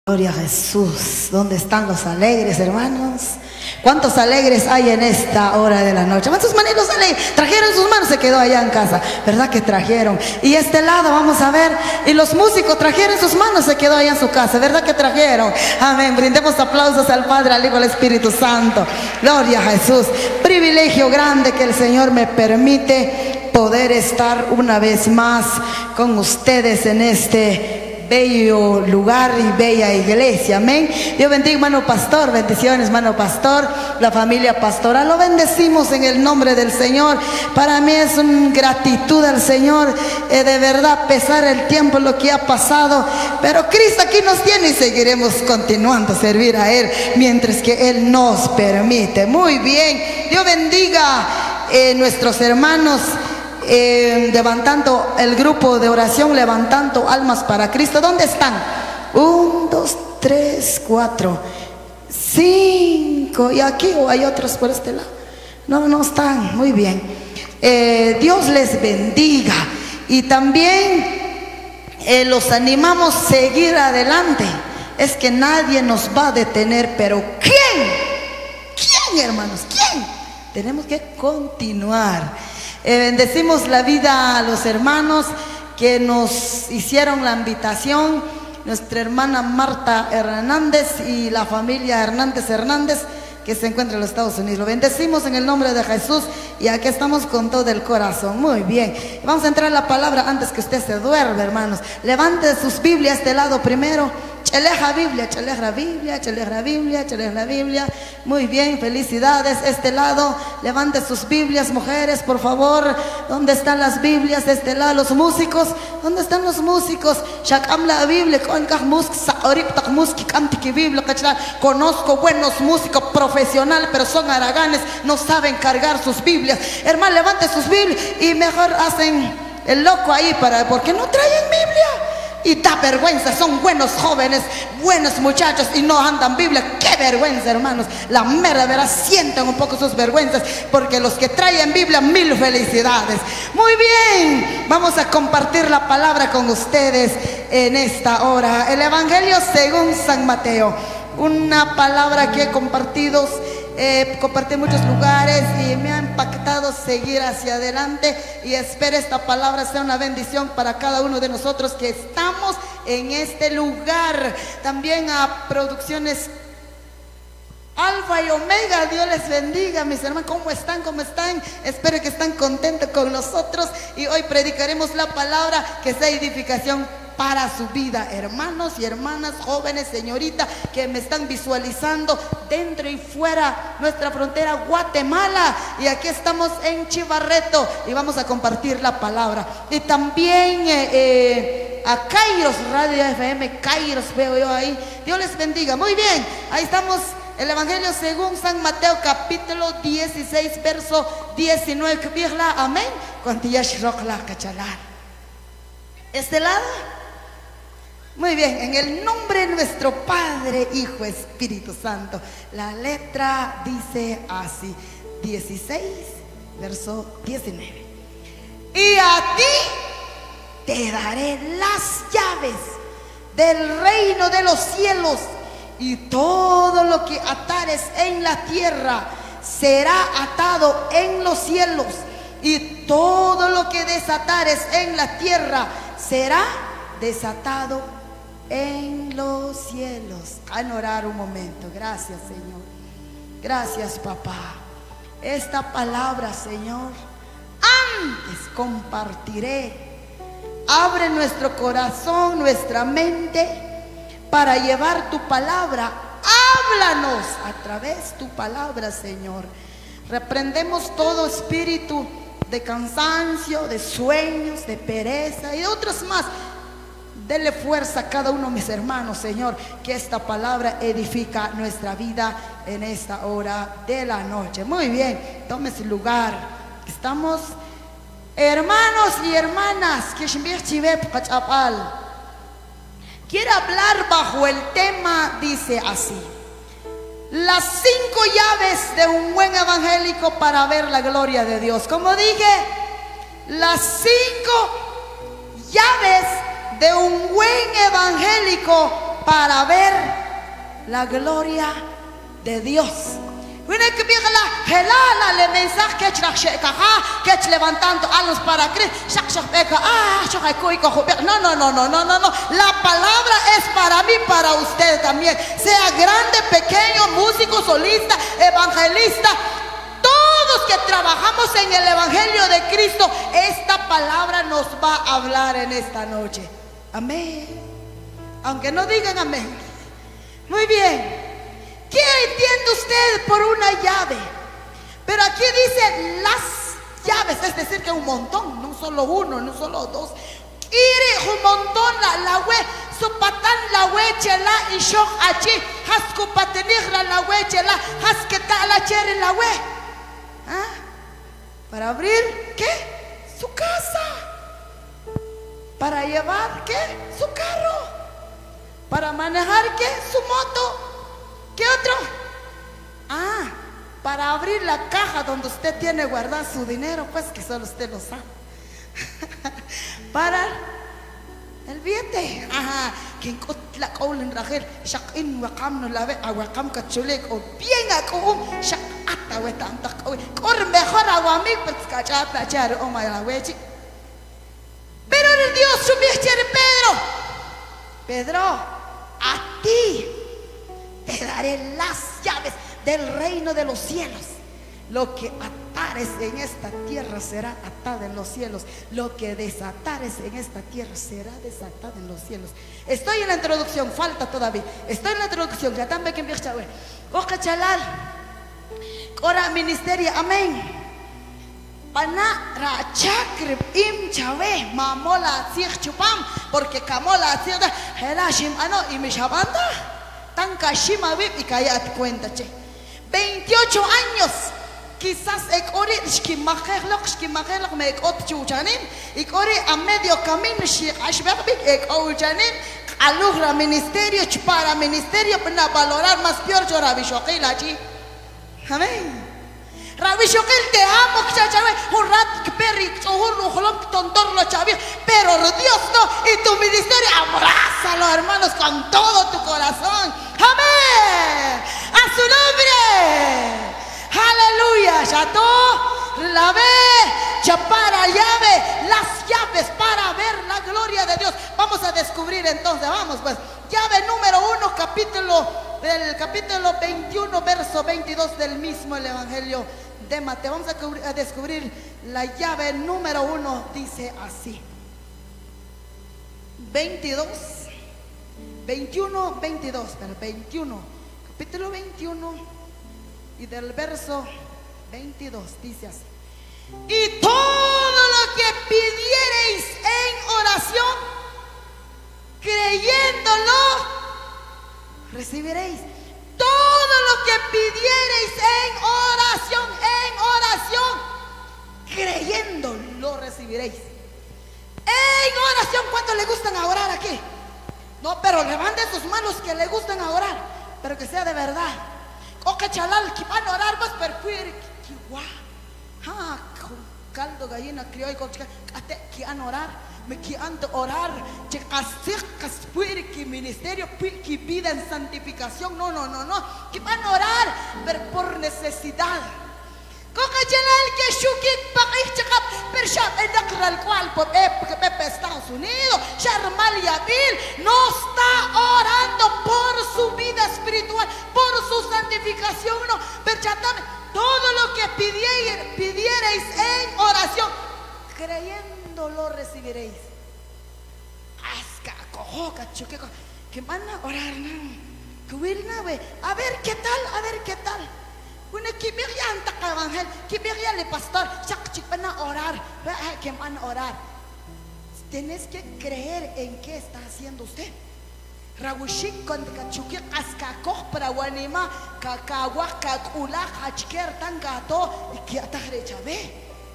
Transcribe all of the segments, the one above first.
Gloria a Jesús. ¿Dónde están los alegres, hermanos? ¿Cuántos alegres hay en esta hora de la noche? ¿Cuántos manitos alegres? Trajeron sus manos, se quedó allá en casa. ¿Verdad que trajeron? Y este lado, vamos a ver. Y los músicos trajeron sus manos, se quedó allá en su casa. ¿Verdad que trajeron? Amén. Brindemos aplausos al Padre, al Hijo, al Espíritu Santo. Gloria a Jesús. Privilegio grande que el Señor me permite poder estar una vez más con ustedes en este bello lugar y bella iglesia. Amén. Dios bendiga, hermano pastor. Bendiciones, hermano pastor, la familia pastoral. Lo bendecimos en el nombre del Señor. Para mí es una gratitud al Señor, de verdad, pesar el tiempo, lo que ha pasado, pero Cristo aquí nos tiene y seguiremos continuando a servir a Él mientras que Él nos permite. Muy bien. Dios bendiga nuestros hermanos levantando el grupo de oración, levantando almas para Cristo. ¿Dónde están? 1, 2, 3, 4, 5. Y aquí, o hay otros por este lado. No están. Muy bien. Dios les bendiga. Y también los animamos a seguir adelante. Es que nadie nos va a detener. Pero ¿quién, hermanos? ¿Quién? Tenemos que continuar. Bendecimos la vida a los hermanos que nos hicieron la invitación, nuestra hermana Marta Hernández y la familia Hernández que se encuentra en los Estados Unidos. Lo bendecimos en el nombre de Jesús y aquí estamos con todo el corazón. Muy bien, vamos a entrar en la palabra antes que usted se duerma, hermanos. Levante sus Biblias a este lado primero. Cheleja Biblia, cheleja Biblia, cheleja Biblia, cheleja Biblia. Muy bien, felicidades. Este lado, levante sus Biblias, mujeres, por favor. ¿Dónde están las Biblias? De este lado, los músicos. ¿Dónde están los músicos? La Biblia, conozco buenos músicos profesionales, pero son haraganes, no saben cargar sus Biblias. Hermano, levante sus Biblias y mejor hacen el loco ahí porque no traen Biblia. Y da vergüenza, son buenos jóvenes, buenos muchachos y no andan Biblia. Qué vergüenza, hermanos. La mera verdad, sientan un poco sus vergüenzas, porque los que traen Biblia, mil felicidades. Muy bien, vamos a compartir la palabra con ustedes en esta hora. El Evangelio según San Mateo, una palabra que he compartido, compartí en muchos lugares y me ha impactado seguir hacia adelante, y espero esta palabra sea una bendición para cada uno de nosotros que estamos en este lugar. También a Producciones Alfa y Omega, Dios les bendiga, mis hermanos. ¿Cómo están? ¿Cómo están? Espero que están contentos con nosotros, y hoy predicaremos la palabra que sea edificación para su vida. Hermanos y hermanas, jóvenes, señoritas que me están visualizando dentro y fuera nuestra frontera Guatemala, y aquí estamos en Chivarreto y vamos a compartir la palabra. Y también a Kairos Radio FM, Kairos veo yo ahí. Dios les bendiga. Muy bien, ahí estamos. El Evangelio según San Mateo, capítulo 16, verso 19. Amén. Este lado. Muy bien, en el nombre de nuestro Padre, Hijo, Espíritu Santo. La letra dice así, 16, verso 19. Y a ti te daré las llaves del reino de los cielos, y todo lo que atares en la tierra será atado en los cielos, y todo lo que desatares en la tierra será desatado en los cielos. A orar un momento. Gracias, Señor. Gracias, papá. Esta palabra, Señor, antes compartiré. Abre nuestro corazón, nuestra mente, para llevar tu palabra. Háblanos a través de tu palabra, Señor. Reprendemos todo espíritu de cansancio, de sueños, de pereza y de otros más. Dele fuerza a cada uno de mis hermanos, Señor, que esta palabra edifica nuestra vida en esta hora de la noche. Muy bien, tome su lugar. Estamos, hermanos y hermanas, quiero hablar bajo el tema, dice así: las 5 llaves de un buen evangélico para ver la gloria de Dios. Como dije, las 5 llaves de un buen evangélico para ver la gloria de Dios. Le mensaje que levantando alas para Cristo. No. La palabra es para mí, para usted también. Sea grande, pequeño, músico, solista, evangelista. Todos que trabajamos en el Evangelio de Cristo, esta palabra nos va a hablar en esta noche. Amén. Aunque no digan amén. Muy bien. ¿Qué entiende usted por una llave? Pero aquí dice las llaves, es decir que un montón, no solo uno, no solo dos. Iri un montón la we, su patán la we chela y shock achi, hasku patenigra la we chela, hasketa la chere la we. ¿Ah? Para abrir, ¿qué? Su casa. Para llevar, ¿qué? Su carro. Para manejar, ¿qué? Su moto. ¿Qué otro? Ah, para abrir la caja donde usted tiene guardado su dinero, pues que solo usted lo sabe. Para el billete. Ajá. Quien la colen rajel, shakin wakam no lave, awakam kachulek o bien akum, shakata wetanta corre mejor aguami, pues cachata char o malawechi. Pero el Dios subió Pedro, a ti te daré las llaves del reino de los cielos. Lo que atares en esta tierra será atado en los cielos. Lo que desatares en esta tierra será desatado en los cielos. Estoy en la introducción, falta todavía. Estoy en la introducción. Ya también que empieza a chalal. Cora ministerio, amén. Pana rachakrib im chawe mamola tsig chupam porque kamola tsig helashim ano y mi shabanda. Tankashima vip y callate cuenta, che. 28 años. Quizás ekori shkimajelok me ekot chuchanim. Y kori a medio camino shikashbek ekouchanim. Alugra ministerio, chupara ministerio para valorar más peor yo Rabbi Shoquil allí. Amén. Rabbi Shoquil te amo, chachawe. Un rat perri, un jolom tontorlo chavi. Pero Dios no. Y tu ministerio, abrázalo, hermanos, con todo tu corazón. Amén. A su nombre. Aleluya. Chato, la ve, chapara llave, las llaves para ver la gloria de Dios. Vamos a descubrir entonces, vamos pues. Llave número 1, capítulo 21, verso 22 del mismo el Evangelio de Mateo. Vamos a descubrir la llave número 1, dice así. 21, 22, pero 21, capítulo 21 y del verso 22 dice así: y todo lo que pidiereis en oración, creyéndolo, recibiréis. Todo lo que pidiereis en oración, creyéndolo, recibiréis. En oración, ¿cuántos le gustan a orar aquí? No, pero levanten sus manos que le gustan a orar, pero que sea de verdad. O que chalal, que van a orar más, pero que guau. Ah, caldo gallina criollo, que van a orar, me quieren orar, que casir, que ministerio, que vida en santificación. No, que van a orar, pero por necesidad. Que shukit pakih chakap pershap el cual por Estados Unidos, Sharmal Yabil no está orando por su vida espiritual, por su santificación, no, perchatame, todo lo que pidiereis en oración, creyéndolo recibiréis. Que van a orar, a ver qué tal. Una que me llanta evangel, que me llanta el pastor, van a orar, que van a orar. Tienes que creer en qué está haciendo usted. Rawushik con kachuki askakoj para wanima, kakawak kakula, hachker tan gato y que atahrecha ve.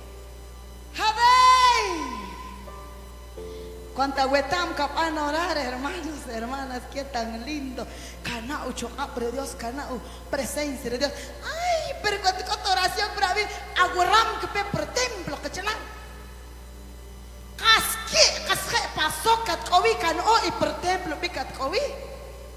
¡Javey! Cuánta huetam capan orar, hermanos, hermanas, qué tan lindo. Canao chocabre Dios, canao presencia de Dios. Ay, pero cuando oración para mí, aguaram que pe por templo que chalan. Casque pasó cat kowi canao y por templo picat kowi.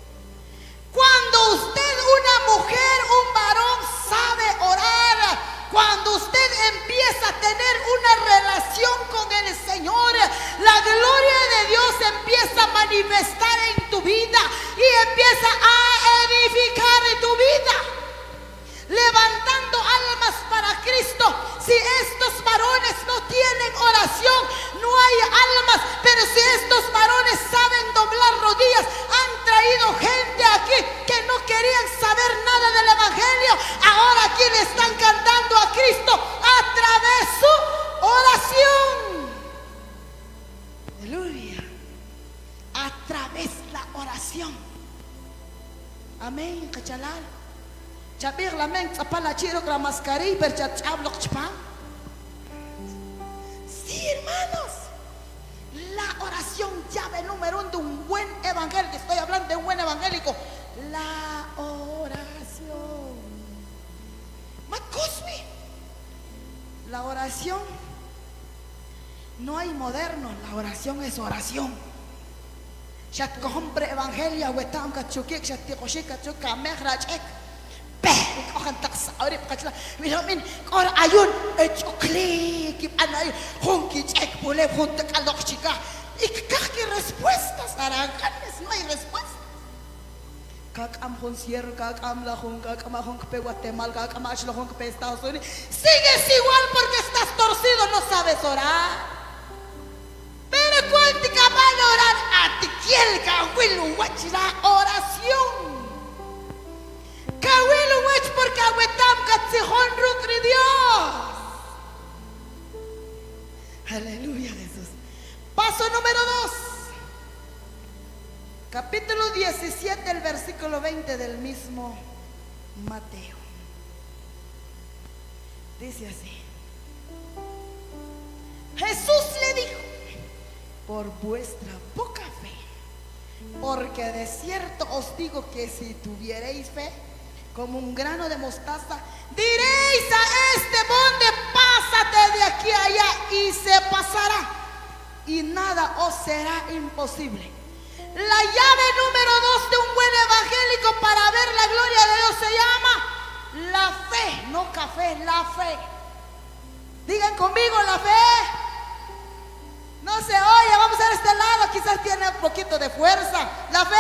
empieza a tener una relación con el Señor, la gloria de Dios empieza a manifestar en tu vida y empieza a edificar en tu vida, levantando almas para Cristo. Si estos varones no tienen oración, no hay almas, pero si estos varones saben doblar rodillas, han traído gente aquí que no querían saber nada del Evangelio, ahora aquí le están cantando a Cristo a través de su oración. Aleluya. A través de la oración. Amén. Cachalal. Chabir la men zapala chiro la mascarilla per chablo chpa. Sí, hermanos. La oración, llave número 1 de un buen evangélico. Estoy hablando de un buen evangélico. La oración. Macosmi. La oración. No hay moderno. La oración es oración. Shat kohombre evangelio wetam kachukik shat tikoshik kachuk kamehrachek. Akan tak saurip kacila minamin kor ayun echokli kip anay honki cek boleh hontek alok chika ikaki respuestas aranganes no hay respuesta kakam honsier kakam la hon kakam hon pe Guatemala kakam achlo hon pe Estados Unidos sigues igual porque estás torcido, no sabes orar. Pero cuánto van a orar a ti quiel kawil wachira oración. Kawil wach porque awetam katsihon rukri Dios. Aleluya, Jesús. Paso número 2. Capítulo 17, el versículo 20 del mismo Mateo. Dice así. Jesús le dijo: por vuestra poca fe, porque de cierto os digo que si tuviereis fe como un grano de mostaza, diréis a este monte: pásate de aquí a allá, y se pasará, y nada os será imposible. La llave número 2 de un buen evangélico para ver la gloria de Dios se llama la fe, no café, la fe. Digan conmigo: la fe. No se oye, vamos a este lado, quizás tiene un poquito de fuerza. La fe.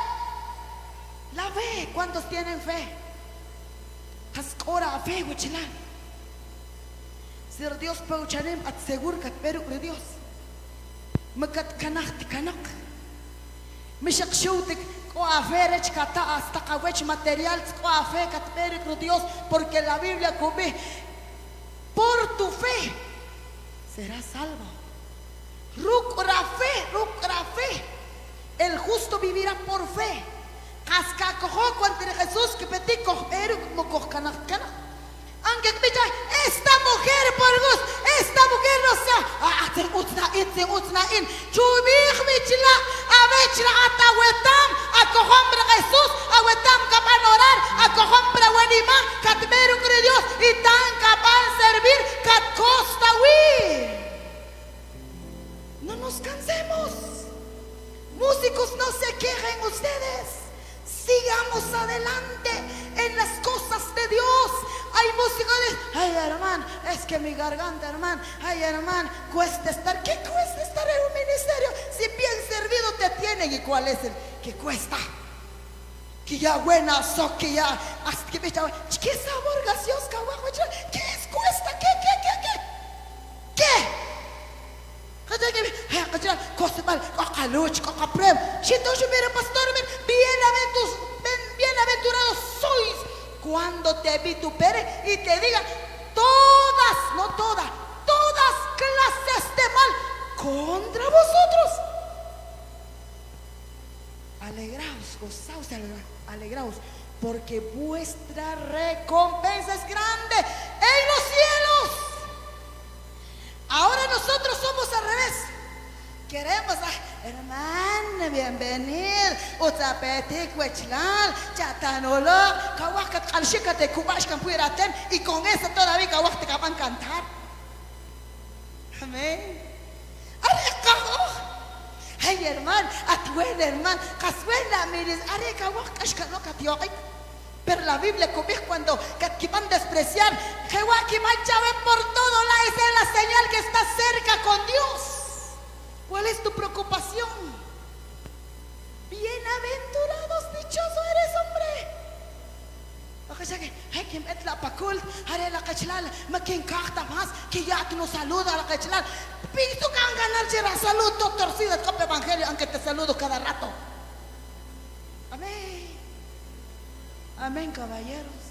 La fe, ¿cuántos tienen fe? Hascora fe, huichilan. Sir Dios peuchanem at segur kat peru de Dios. Mekat kanak tikanak. Mishak shoutik ko aferech kata hasta kawech material ko afe kat peru de Dios, porque la Biblia come por tu fe serás salvo. Rukra fe. El justo vivirá por fe. Cascacojo cuando Jesús que pedí coger como cojanak. Aunque esta mujer por gusto, esta mujer no sea utna in chubich michla avechla atawetam acojombra Jesús awetam capan orar acojombra wenima catmeru cre Dios y tan capan servir cat costa wi. No nos cansemos. Músicos, no se quejen ustedes. Sigamos adelante en las cosas de Dios. Hay músicos que dicen: ay, hermano, es que mi garganta, hermano. Ay, hermano, cuesta estar. ¿Qué cuesta estar en un ministerio? Si bien servido te tienen. ¿Y cuál es el que cuesta? Que ya buena, so que ya. ¿Qué sabor gaseoso? ¿Qué es cuesta? ¿Qué? Bienaventurados sois cuando te vituperen y te digan todas, no todas, todas clases de mal contra vosotros. Alegraos, gozaos, alegraos, porque vuestra recompensa es grande en los cielos. Ahora nosotros somos al revés. Queremos, hermano, bienvenido. Utzapetik, huechlal, chatanolo, kawakat kalshikate, kubashkan puiraten, y con eso todavía kawak te capan cantar. Amén. Ay, hermano, atuel, hermano, casuela, miris, are kawak kashkano katioik. Pero la Biblia comienza cuando que van a despreciar, Jehová que mancha ve por todo lado, esa es la señal que está cerca con Dios. ¿Cuál es tu preocupación? Bienaventurados, dichoso eres, hombre. Hay que meter la pacul, haré la cachlal, me quien carta más, que ya que nos saluda a la cachlal. Pienso que han ganado la salud, todo torcido, el copo evangelio, aunque te saludo cada rato. Amén. Amén, caballeros.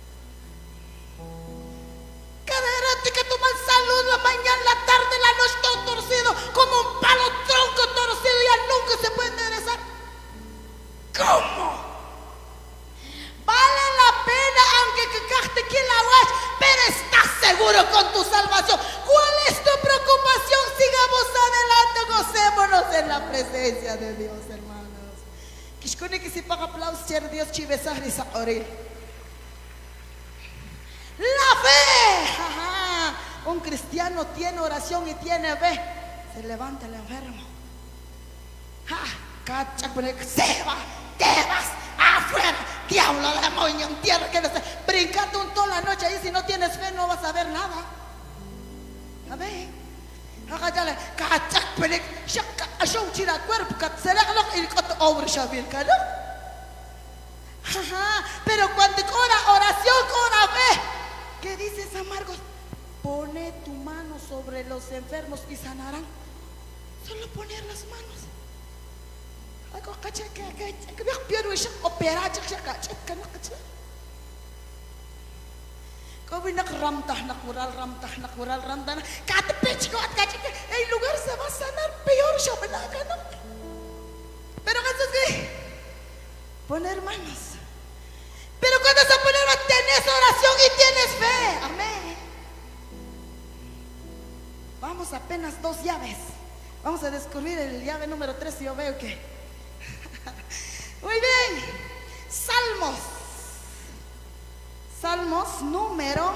Cada rato que toman salud, la mañana, la tarde, la noche, todo torcido, como un palo tronco torcido, ya nunca se puede enderezar. ¿Cómo? Vale la pena, aunque que caste aquí la watch, pero estás seguro con tu salvación. ¿Cuál es tu preocupación? Sigamos adelante, gocémonos en la presencia de Dios, hermanos. Que si paga aplausos, Dios chivesar y saoril. La fe. Ajá. Un cristiano tiene oración y tiene fe. Se levanta el enfermo. Se va, te vas afuera. Diablo, demonio, en tierra, que no sé. Brincate un toda la noche ahí, si no tienes fe no vas a ver nada. Amén. Pero cuando oración con fe, ¿qué dice San Marcos? Pone tu mano sobre los enfermos y sanarán. Solo poner las manos. El lugar se va a sanar peor. Pero Jesús, poner manos. Pero cuando se pone, tenés oración y tienes fe. Amén. Vamos apenas 2 llaves. Vamos a descubrir el llave número 3 y yo veo que muy bien. Salmos número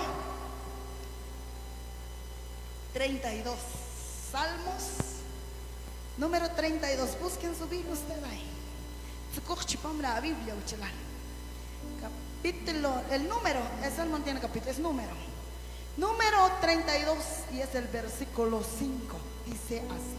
32. Salmos número 32. Busquen su Biblia usted ahí. La Biblia, capítulo, el número, el salmo tiene capítulo, es número 32 y es el versículo 5. Dice así: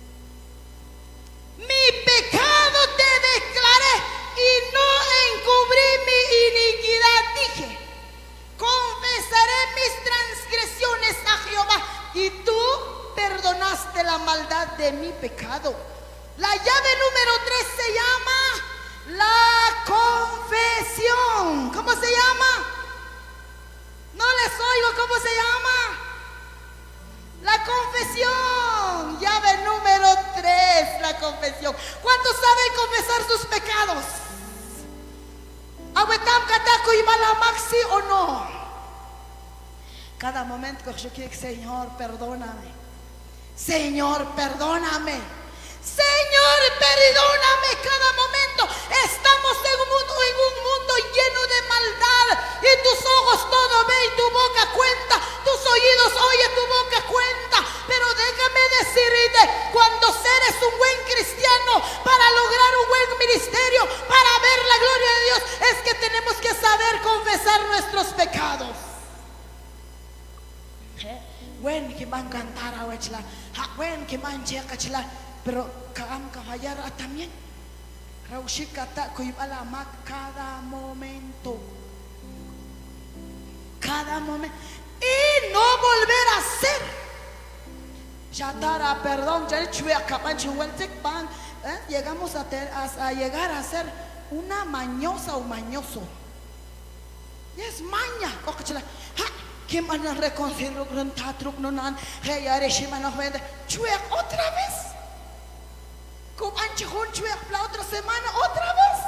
mi pecado te declaré y no encubrí mi iniquidad. Dije, confesaré mis transgresiones a Jehová y tú perdonaste la maldad de mi pecado. La llave número 3 se llama la confesión. ¿Cómo se llama? No les oigo. ¿Cómo se llama? La confesión. Llave número 3, la confesión. ¿Cuántos saben confesar sus pecados? ¿Aguetam kataku y malamaxi o no? Cada momento que yo quiero, Señor, perdóname. Señor, perdóname. Señor, perdóname. Cada momento estamos en un mundo lleno de maldad, y tus ojos todo ven, tu boca cuenta, tus oídos oyen, tu boca cuenta. Pero déjame decirte, cuando eres un buen cristiano, para lograr un buen ministerio, para ver la gloria de Dios, es que tenemos que saber confesar nuestros pecados. Bueno, que van a cantar a Wechla, bueno, que van a chela, pero kaam kafayar también. Raushikata kuibalamak cada momento. Y no volver a hacer. Shatara, perdón, llegamos a llegar a ser una mañosa o mañoso. Y es maña. ¿Quién van a reconciliar con Tatruk Nonan? Otra vez. La otra semana, otra vez.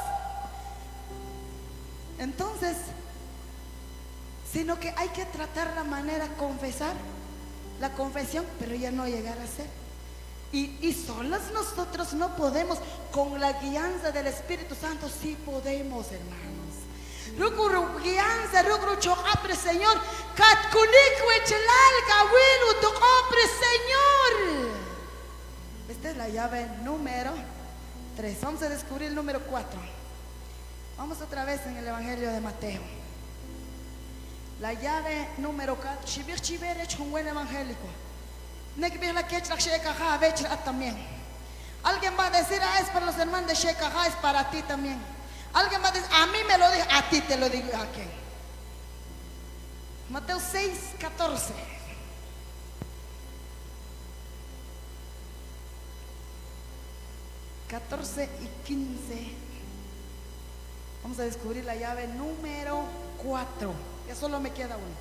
Entonces, sino que hay que tratar la manera de confesar la confesión, pero ya no llegar a ser. Y solas nosotros no podemos. Con la guianza del Espíritu Santo sí podemos, hermanos. Guianza, Señor. Señor. Esta es la llave número 3. Vamos a descubrir el número 4. Vamos otra vez en el Evangelio de Mateo. La llave número 4. Shibir es un buen evangélico. También. Alguien va a decir, es para los hermanos de Shekajá, es para ti también. Alguien va a decir, a mí me lo dijo, a ti te lo digo. ¿A quién? Mateo 6, 14. Y 15. Vamos a descubrir la llave número 4. Ya solo me queda uno.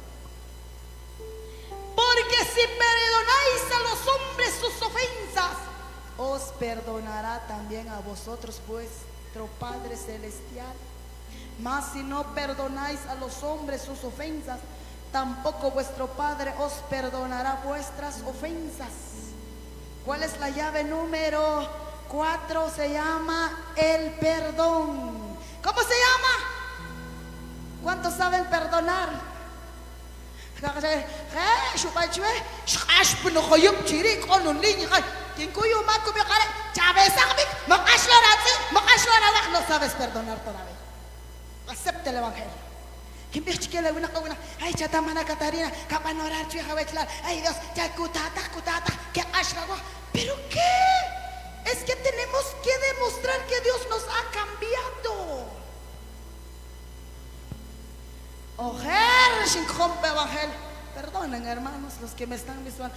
Porque si perdonáis a los hombres sus ofensas, os perdonará también a vosotros vuestro Padre Celestial. Mas si no perdonáis a los hombres sus ofensas, tampoco vuestro Padre os perdonará vuestras ofensas. ¿Cuál es la llave número 4? Se llama el perdón. ¿Cómo se llama? ¿Cuántos saben perdonar? No sabes perdonar todavía. Acepta el evangelio. Ay, chatamana Catarina, capanorar, ay Dios, ¿pero qué? Es que tenemos que demostrar que Dios nos ha cambiado. Perdonen, hermanos, los que me están visual,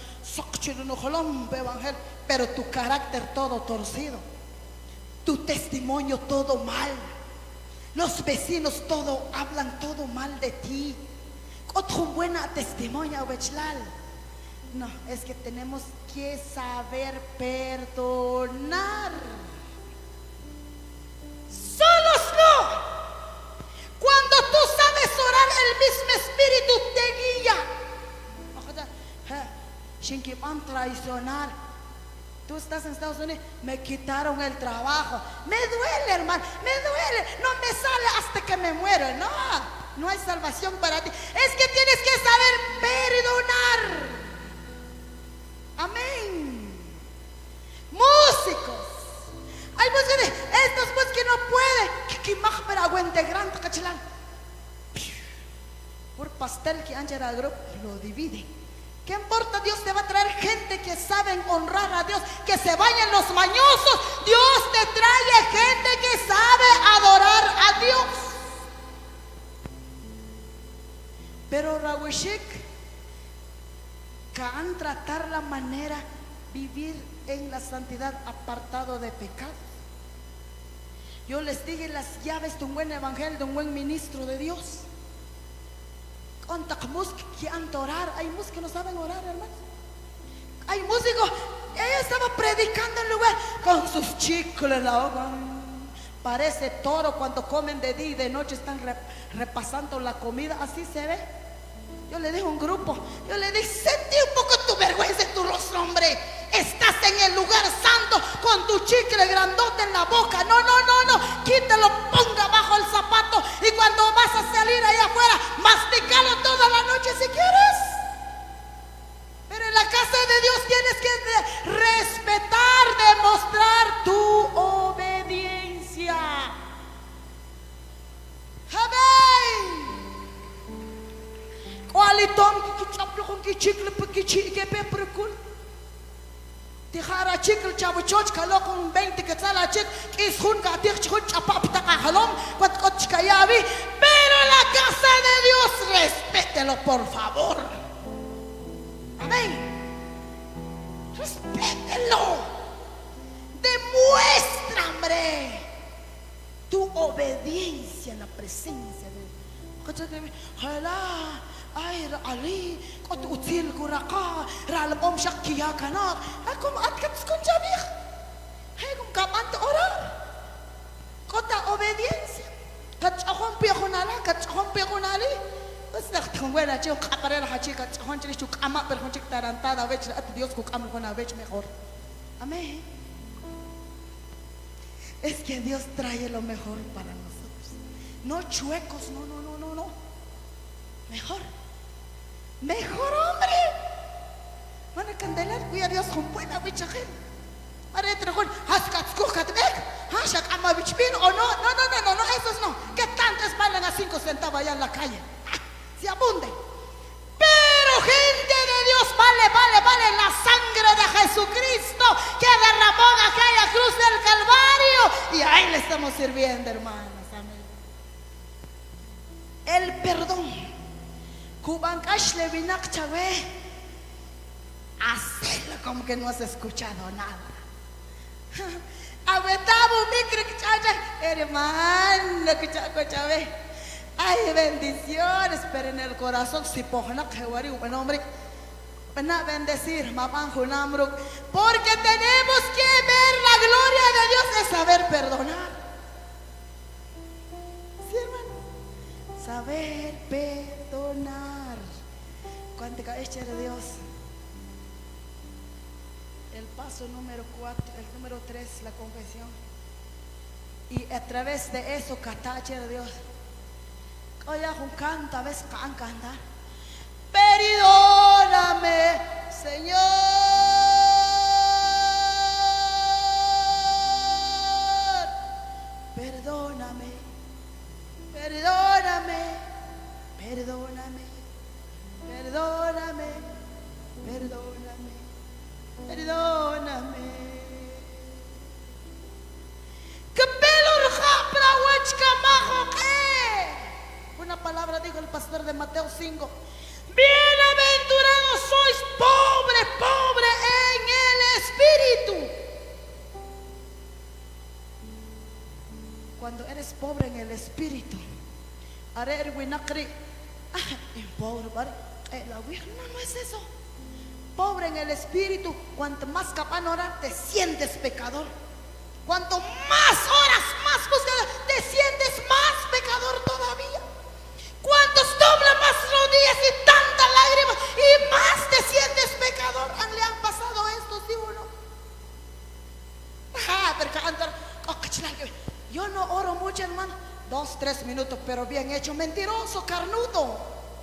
pero tu carácter todo torcido, tu testimonio todo mal, los vecinos todo hablan todo mal de ti. Otro buena testimonio, no, es que tenemos que saber perdonar. Solos no. Cuando tú sabes orar, el mismo Espíritu te guía. Traicionar. Tú estás en Estados Unidos, me quitaron el trabajo. Me duele, hermano, me duele. No me sale hasta que me muero. No, no hay salvación para ti. Es que tienes que saber perdonar. Amén. Músicos. Hay músicos, estos músicos que no pueden. Que más para aguante grande, cachelán. Por pastel que Angela Group lo divide. ¿Qué importa? Dios te va a traer gente que saben honrar a Dios, que se vayan los mañosos. Dios te trae gente que sabe adorar a Dios. Pero Rawishik, que han tratar la manera vivir en la santidad apartado de pecado. Yo les dije las llaves de un buen evangelio, de un buen ministro de Dios. Que han de orar. Hay músicos que no saben orar, hermanos. Hay músicos. Ella estaba predicando en lugar con sus chicles en la boca. Parece toro cuando comen de día y de noche. Están repasando la comida. Así se ve. Yo le dije a un grupo, yo le dije, sentí un poco tu vergüenza en tu rostro, hombre. Estás en el lugar santo con tu chicle grandote en la boca. No, quítalo, ponga bajo el zapato. Y cuando vas a salir allá afuera, masticalo toda la noche si quieres. Pero en la casa de Dios tienes que respetar, demostrar tu obediencia. Amén. Qualitom que chaplo con que chicle porque chique peprecul. Tijara chicle chavo choch calo con 20 que sala chic is hun ka tich chut chapapta ka halom cuat chikayavi. Pero en la casa de Dios respételo, por favor. Amén. Respételo. Demuestra, hombre, tu obediencia en la presencia de Dios. Ay, Ali, kot util kuraka, ralom shakia kanak. Akum atkats con jabih. Hey, kum kamant orar. Kota obediencia. Kachahon piajonala, kachahon piajonali. Pues la buena chico caparera hachica, kachahon chico ama per honchik tarantada, vech at Dios kuk am con vech mejor. Amén. Es que Dios trae lo mejor para nosotros. No chuecos, no. Mejor. Mejor, hombre. Van a candelar, cuida a Dios con buena bichajen. Ahora entre con haskatskukatmek, hashtag amabichpin o no, esos no. ¿Qué tantos bailan a 5 centavos allá en la calle? Se abunde. Pero gente de Dios, vale la sangre de Jesucristo que derramó en aquella cruz del Calvario. Y ahí le estamos sirviendo, hermanos. Amén. El perdón. Kubankash le vinak chave. Hacerlo como que no has escuchado nada. Abetabo micro hermano, chave. Ay, bendiciones, pero en el corazón si pojna que wari un hombre van bendecir mapan junamruk, porque tenemos que ver la gloria de Dios es saber perdonar. ¿Sí, hermano? Saber perdonar. ¿Cuánto cae de Dios? El paso número 4, el número 3, la confesión. Y a través de eso, catache de Dios. Oye, un canta, ves, canta. Perdóname, Señor. Perdóname, perdóname, perdóname, perdóname, perdóname, perdóname. ¿Qué pelo rapra huachcamajo qué? Una palabra dijo el pastor de Mateo 5. Bienaventurados sois pobre en el espíritu. Cuando eres pobre en el espíritu, haré winakri. Pobre, no es eso. Pobre en el espíritu, cuanto más capaz de orar, te sientes pecador. Cuanto más oras, más buscas, te sientes más pecador todavía. Cuantos doblan más rodillas y tanta lágrima y más te sientes pecador. ¿Le han pasado esto, sí o no? Yo no oro mucho, hermano. 2, 3 minutos, pero bien hecho. Mentiroso, carnudo.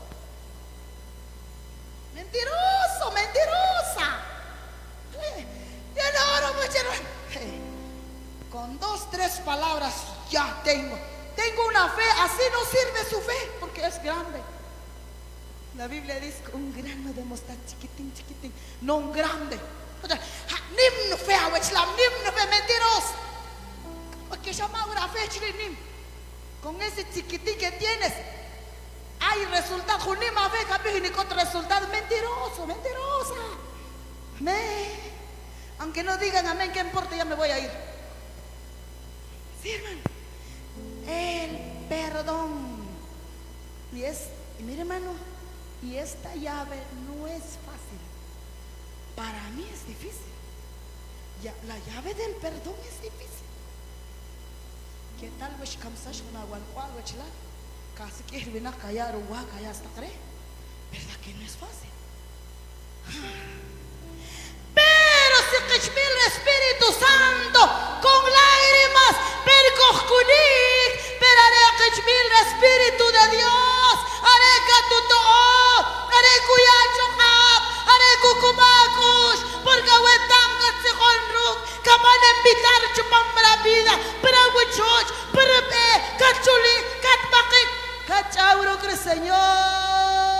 Mentiroso, mentirosa. Yo no oro mucho, hermano. Con 2, 3 palabras ya tengo una fe. Así no sirve su fe porque es grande. La Biblia dice que un grano de mostaza, chiquitín, no un grande. Nimno fe, nimno fe, mentiroso. Porque llama una fe, nim. Con ese chiquitín que tienes, hay resultado. Junima fe, capi, ni contra resultado. Mentiroso, mentirosa. Amén. Aunque no digan amén, ¿qué importa? Ya me voy a ir. Sí, hermano. El perdón. Y mire, hermano, y esta llave no es fácil. Para mí es difícil. La llave del perdón es difícil. ¿Qué tal? Casi que viene a callar o a callar hasta cree. ¿Verdad que no es fácil? Pero si que el Espíritu Santo con lágrimas, pero haré que el Espíritu de Dios, haré que tu todo, haré cuyacho, haré cucumacush, porque huetan que se honruk, que van a invitar chupam para vida, para huichoch, para cachuli, catbaki, cachauro que Señor.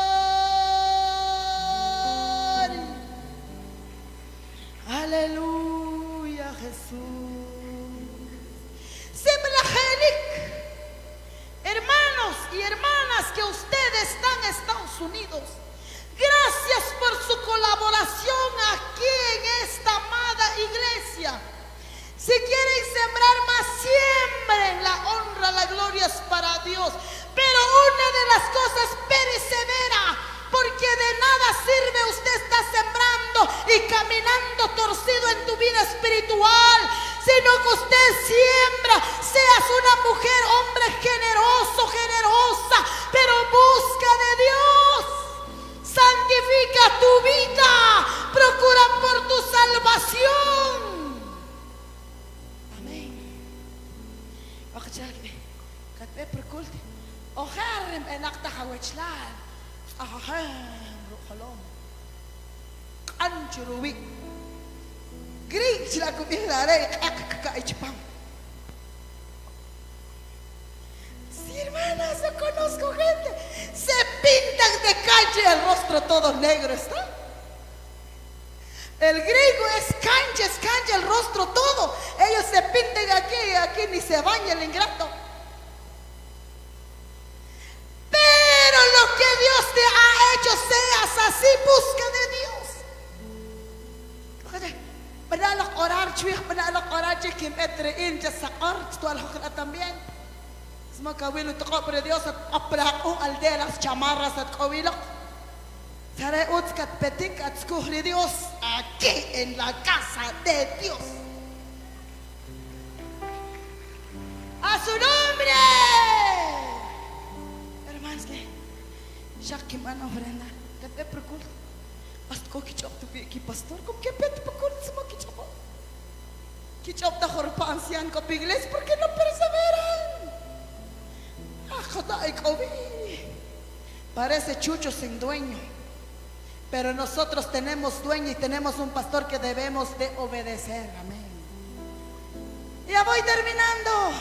Aleluya, Jesús. Simlajelik. Hermanos y hermanas que ustedes están en Estados Unidos, gracias por su colaboración aquí en esta amada iglesia. Si quieren sembrar más, siembren. La honra, la gloria es para Dios. Pero una de las cosas, persevera, porque de nada sirve usted estar sembrando y caminando torcido en tu vida espiritual, sino que usted siembra. Seas una mujer, hombre generoso, generosa, pero busca de Dios. Santifica tu vida, procura por tu salvación. Amén. griego el rostro todo negro está. El griego es cancha el rostro todo. Ellos se pintan aquí y aquí ni se baña el ingrato. Pero lo que Dios te ha hecho, seas así, busca de Dios. Oye, benalak orar chuich, benalak orar chikim etrein, jasakar, tu al también. Semua kawilu toko pero Dios apraku al de las chamarras at kawilu. Sare utskat petik at skuhri Dios aquí en la casa de Dios. A su nombre. Hermanos que Jacques mana ofrenda. Que te procura. Hasta ko kichop tu ki pastor ko que pet procura semua kichop. Kichop ta jorpa ancian ko pigles porque no perseveran. Parece chucho sin dueño, pero nosotros tenemos dueño y tenemos un pastor que debemos de obedecer. Amén. Ya voy terminando.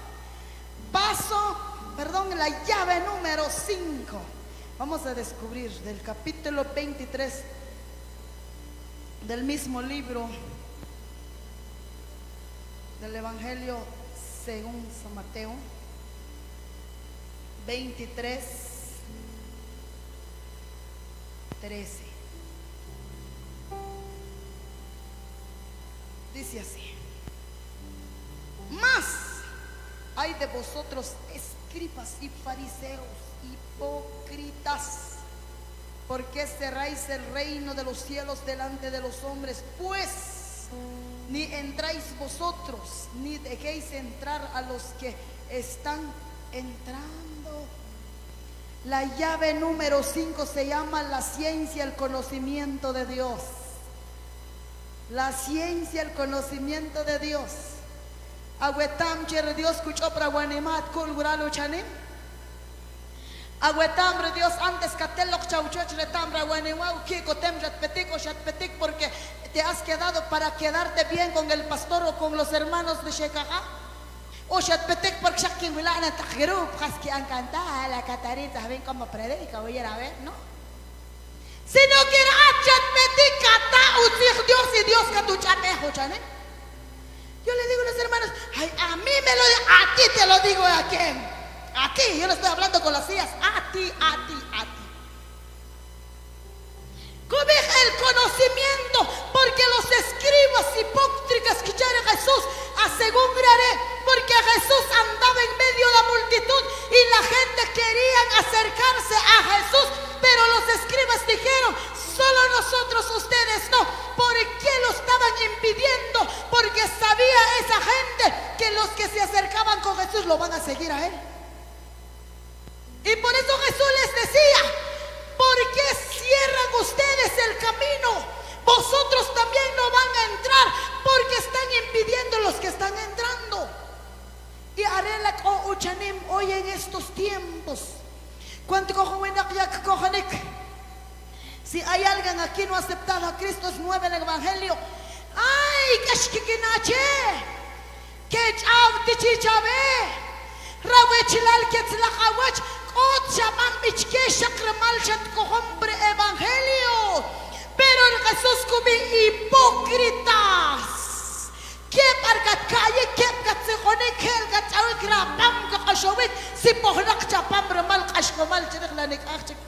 La llave número 5. Vamos a descubrir del capítulo 23 del mismo libro del Evangelio según San Mateo. 23, 13. Dice así: mas hay de vosotros, escribas y fariseos, hipócritas, porque cerráis el reino de los cielos delante de los hombres, pues ni entráis vosotros, ni dejéis entrar a los que están entrando. La llave número 5 se llama la ciencia, el conocimiento de Dios. La ciencia, el conocimiento de Dios. Agüetam chere Dios kucho pra guanimat kul guralo chanim. Agüetam re Dios antes katelok chauchoch retam ra guaniwa ki kotem rat petik porque te has quedado para quedarte bien con el pastor o con los hermanos de Shekaha. O Shatpetek porque Shakin Wilana Tajirup, Haski Ancanta, la Catarita, ven como predica, voy a ir a ver, ¿no? Sino que Shatpetek Cata, Utsich Dios y Dios Catuchanejo, Chane. Yo le digo a los hermanos, ay, a mí me lo digo, a ti te lo digo, ¿a quién? A ti, yo no estoy hablando con las sillas, a ti. Cobeja el conocimiento, porque los escribas hipócritas que llaman a Jesús, aseguraré, porque Jesús andaba en medio de la multitud y la gente quería acercarse a Jesús, pero los escribas dijeron, solo nosotros, ustedes no. ¿Por qué lo estaban impidiendo? Porque sabía esa gente que los que se acercaban con Jesús lo van a seguir a él. Y por eso Jesús les decía, ¿por qué cierran ustedes el camino? Vosotros también no van a entrar porque están impidiendo los que están entrando. Y haré la uchanim hoy en estos tiempos. Si hay alguien aquí no aceptado a Cristo, es nuevo en el Evangelio. Ay, kashkikinache, que chav tichichabe, rawechilal ketzlachawach. Evangelio, pero el Jesús come hipócritas. ¿Qué pargat calle? ¿Qué gatsejonek? ¿Qué gatsawi grapam gashowit? Si pohnak chapam ramal kashkomal chirek lanik achik.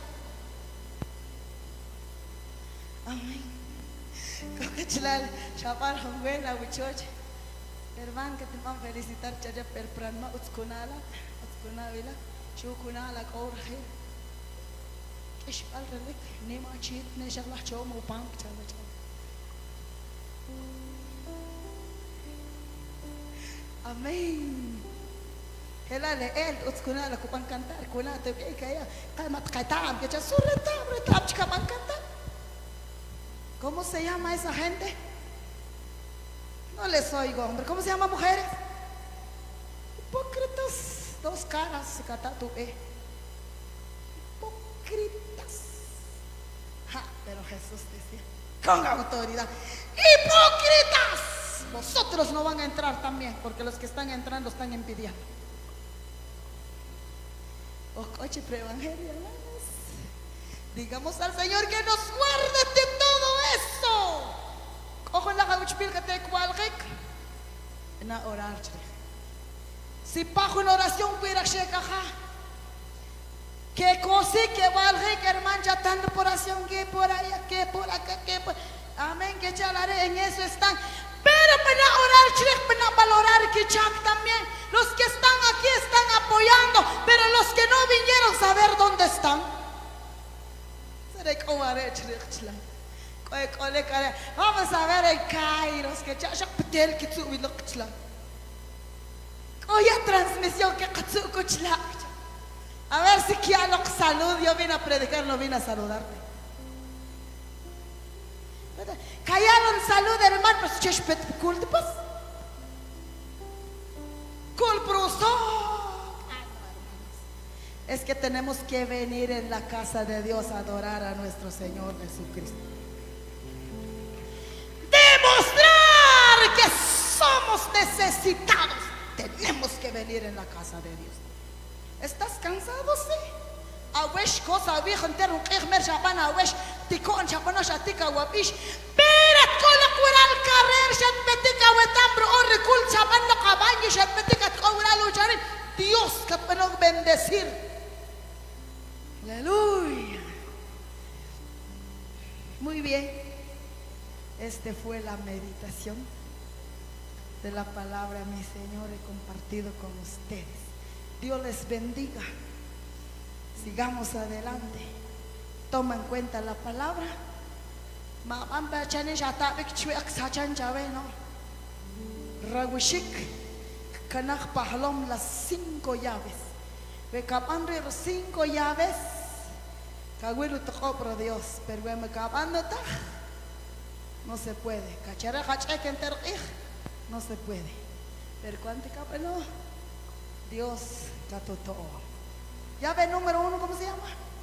Amén. Kokachlal chapar hamwena wichoch. Hermano, que te van a felicitar chaya perpranma utskunala utskunavila. شو كنا لك أور خير إيش قال لك نيما شيت نشغله شو مو بانك تلا أمين هلا لقيت أتكنا لك وبان كنتار كنا تبقى كيا قامت قطعم كذا سورة تام chica بان كنتار. ¿Cómo se llama esa gente? No les oigo, hombre. ¿Cómo se llama mujeres? Hipócritas. Dos caras, hipócritas. Pero Jesús decía con autoridad, hipócritas, vosotros no van a entrar también, porque los que están entrando están impidiendo. Oye, pero evangelio, hermanos, Digamos al Señor que nos guarde de todo eso. Ojo en la gabuchpil que te cualquier. En orar. Si bajo una oración pudiera llegar. Que cosa que valga que hermano ya tanto por oración que por allá, que por acá, que por. Amén, que chalaré en eso están. Pero para orar, para valorar que Jack también. Los que están aquí están apoyando, pero los que no vinieron a saber dónde están. Vamos a ver el Kairos que ya petel que tu lo kchla. Oye transmisión que katsu kchla. A ver si que lo salud, yo vine a predicar, no vine a saludarte. Callaron salud, hermano, pues chespet culto pues. Es que tenemos que venir en la casa de Dios a adorar a nuestro Señor Jesucristo. Demostrar que somos necesitados. Tenemos que venir en la casa de Dios. ¿Estás cansado? Sí. Awesh cosa viejo entero un qmer chabana awesh tikon chabana shatika wabish. Pero con la cural carrer shat betika wetambro o recul chabana cabaño shat betika cobra luchar. Dios que puede bendecir. Aleluya. Muy bien. Este fue la meditación de la palabra, mi Señor, he compartido con ustedes. Dios les bendiga. Sigamos adelante. Toma en cuenta la palabra. Rawishik Kanach Pahalom, las 5 llaves. Becapandre las 5 llaves. Caguelo te cobra Dios, pero me acabando no se puede. Cachara hachek enter no se puede. Pero cuánto capelo Dios catotó. Llave número 1, ¿cómo se llama?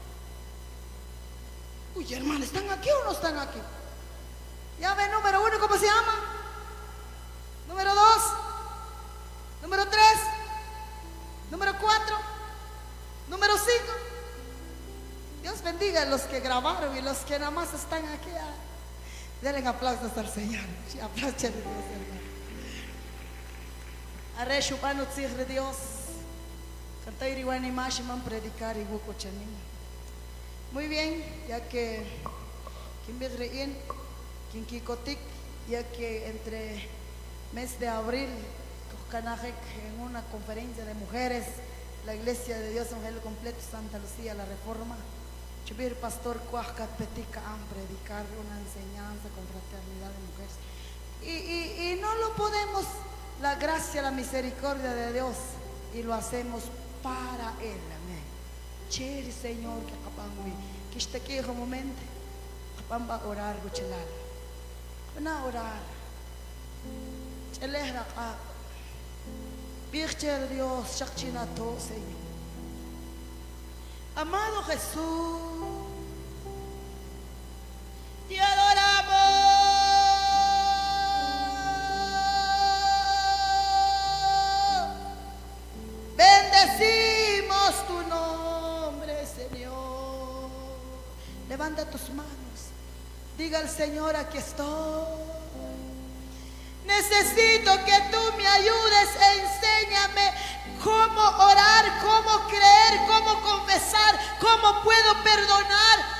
Uy, hermano, ¿están aquí o no están aquí? Llave número 1, ¿cómo se llama? Número 2, número 3, número 4, número 5. Dios bendiga a los que grabaron y los que nada más están aquí. Denle aplausos al Señor. Aplausos a Dios, hermano. Arre shubano tzigre Dios. Cantar igual ni más predicar y buco chanin. Muy bien, ya que quien begrein, quien kikotik, ya que entre mes de abril en una conferencia de mujeres, la Iglesia de Dios Evangelio Completo Santa Lucía, la Reforma, Chubir Pastor Cuajcat Petica a predicar una enseñanza con fraternidad de mujeres. Y no lo podemos, la gracia, la misericordia de Dios, y lo hacemos para Él, amén. Chéri Señor, que acabamos que está aquí en un momento, vamos a orar, guchelal. Van a orar. Cheleh raqa. Virgen Dios, shakchinato, Señor. Amado Jesús, te adoramos. Bendecimos tu nombre, Señor. Levanta tus manos. Diga al Señor, aquí estoy. Necesito que tú me ayudes. Enséñame cómo orar, cómo creer, cómo confesar, cómo puedo perdonar.